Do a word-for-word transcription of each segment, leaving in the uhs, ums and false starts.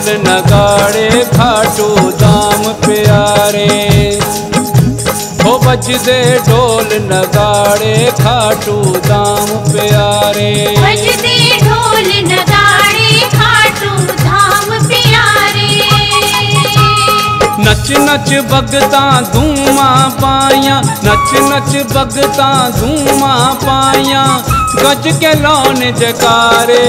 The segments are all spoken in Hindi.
नगाड़े खाटू धाम प्यारे। हो बजदे ढोल नगाड़े खाटू धाम प्यारे। बजदे ढोल नगाड़े खाटू धाम प्यारे। नच नच भगता धूमा पाया, नच नच भगता धूमा पाया, गज के लौन जकारे।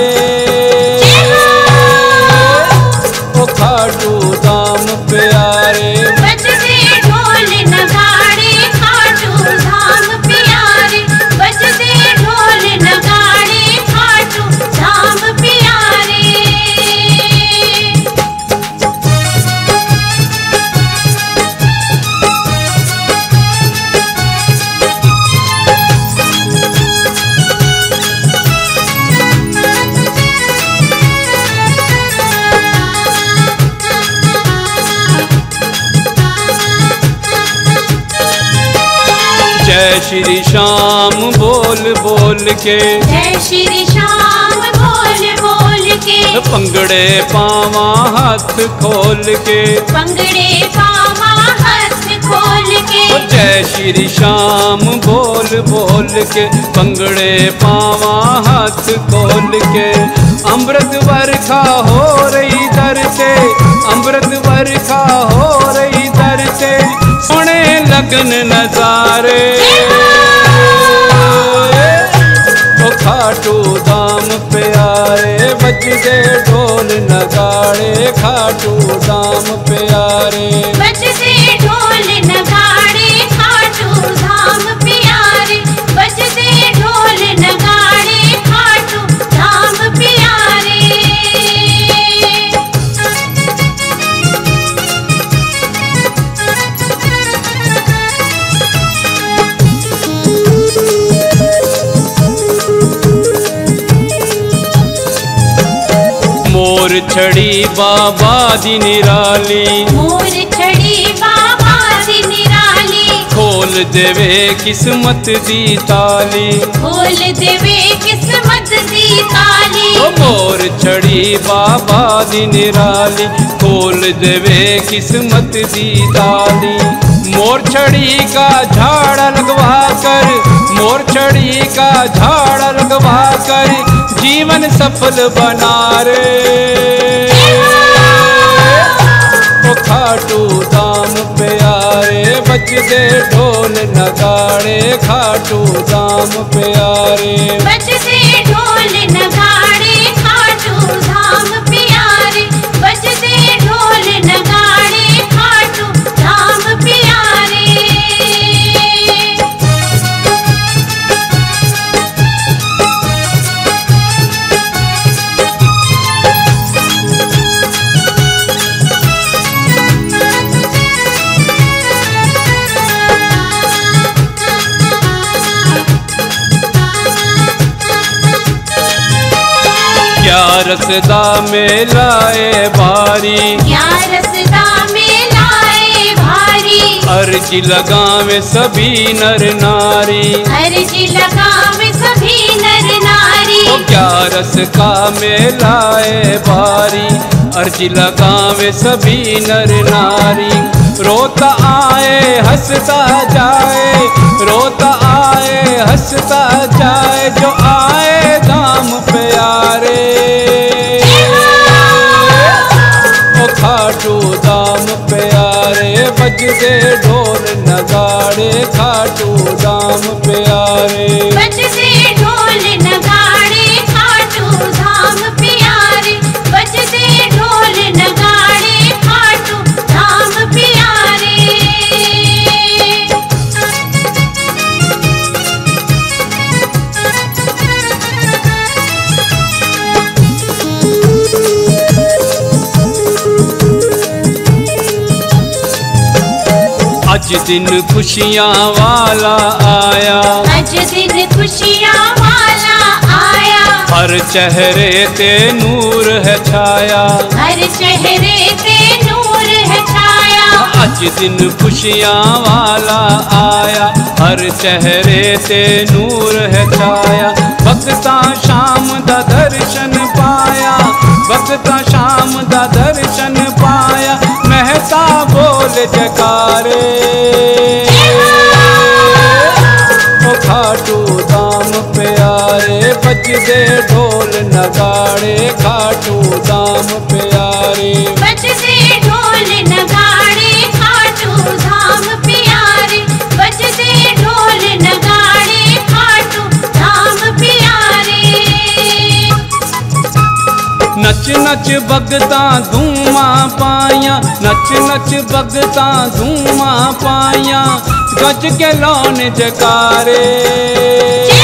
ओ खाटू धाम प्यारे। बजदे ढोल नगाड़े खाटू धाम प्यारे। बजदे ढोल नगाड़े खाटू धाम प्यारे। जय श्री श्याम बोल बोल के, जय श्री श्याम बोल बोल के, पंगड़े पावा हाथ खोल के, पंगड़े पावा हाथ खोल के। जय श्री श्याम बोल बोल के, पंगड़े पावा हाथ खोल के। अमृत वर्षा हो रही दर से, अमृत वर्षा हो रही दर से, सुने लगन नजारे। ओ खाटू धाम प्यारे। बजदे ढोल नगाड़े खाटू धाम प्यारे। बजदे ढोल नगाड़े खाटू धाम प्यारे। बजदे ढोल नगाड़े खाटू धाम प्यारे। मोर छड़ी बाबा दी निराली, मोर छड़ी बाबा दी निराली, खोल देवे किस्मत दी ताली, खोल देवे किस्मत दी ताली। ओ मोर छड़ी बाबा दी निराली, खोल देवे किस्मत दी ताली। मोर छड़ी का झाड़ लगवा कर, मोर छड़ी का झाड़ लगवा कर, जीवन सफल बना रे। ओ खाटू धाम प्यारे। बजदे ढोल नगाड़े खाटू धाम प्यारे। बजदे ढोल नगाड़े खाटू धाम प्यारे। बजदे ढोल नगाड़े खाटू धाम प्यारे। क्या रसदा में लाए भारी, क्या रसदा में लाए भारी, अर्जी लगावे सभी नर नारी। अर्जी लगावे सभी नर नारी। ओ क्या रस का में लाए भारी, अर्जी लगावे सभी नर नारी। रोता आए हंसता जाए, रोता आए हंसता जाए, जो आए धाम प्यारे। ओ खाटू धाम प्यारे। बजदे ढोल नगाड़े खाटू धाम प्यारे। बजदे ढोल नगाड़े खाटू धाम प्यारे। बजदे ढोल नगाड़े खाटू धाम प्यारे। आज दिन खुशियाँ वाला आया, आज दिन खुशियाँ वाला आया, हर चेहरे ते नूर है छाया, हर चेहरे पे नूर है छाया। आज दिन खुशियाँ वाला आया, हर चेहरे ते नूर है छाया। भक्ता शाम दा दर्शन पाया, भक्ता शाम दा दर्शन जयकारे। ओ खाटू धाम प्यारे बजदे ढोल नगाड़े, खाटू धाम प्यारे बजदे ढोल नगाड़े, खाटू धाम प्यारे, बजदे ढोल नगाड़े, खाटू धाम प्यारे। नच नच भगता धूमा पाया, नच नच भगता धूमा पाया, गज के लौन जयकारे।